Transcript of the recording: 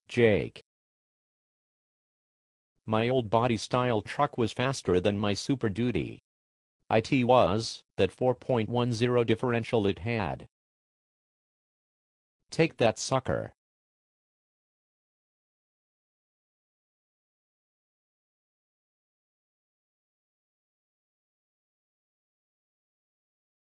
Jake. My old body-style truck was faster than my Super Duty. It was that 4.10 differential it had. Take that, sucker.